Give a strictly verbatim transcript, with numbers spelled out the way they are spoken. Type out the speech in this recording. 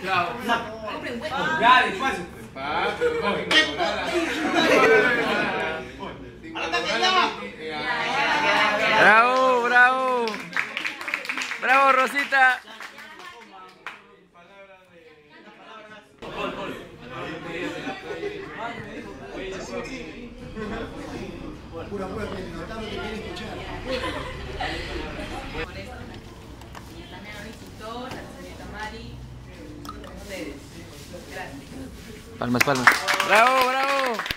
Chao. Ya, despacio. Bravo, bravo. Bravo, Rosita. Pura pura, notando que quiere escuchar. La mía Luisito, la señorita Mari, ustedes. Gracias. Palmas, palmas. Bravo, bravo.